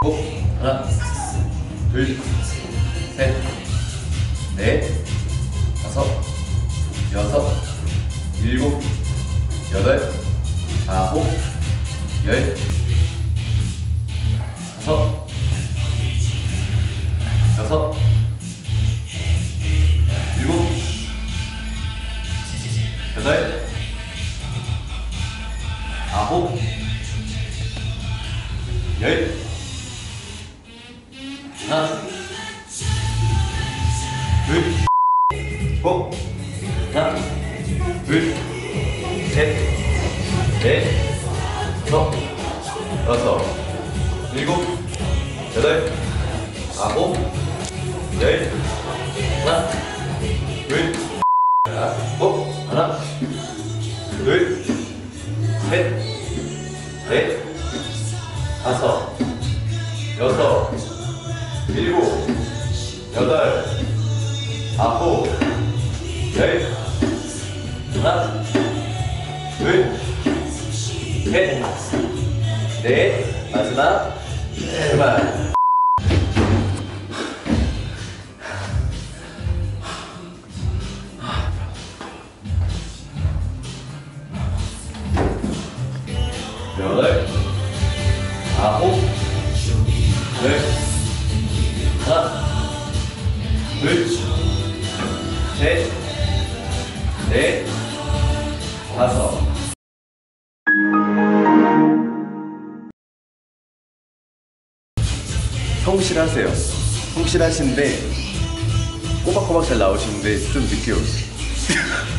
하나, 둘, 셋, 넷, 다섯, 여섯, 일곱, 여덟, 아홉, 열, 다섯, 여섯, 일곱, 여덟, 아홉, 열, 하나, 둘, 하나, 둘, 셋, 넷, 다섯, 여섯, 일곱, 여덟, 아홉, 열, 하나, 둘, 하나, 둘, 셋, 넷, 다섯, 여섯, 일곱, 여덟, 아홉, 열, 하나, 둘, 셋, 넷, 마지막, 그만. 여덟, 아홉, 열, 하나, 둘, 셋, 넷, 다섯. 성실하세요. 성실하신데 꼬박꼬박 잘 나오시는데 좀 늦게 오세요.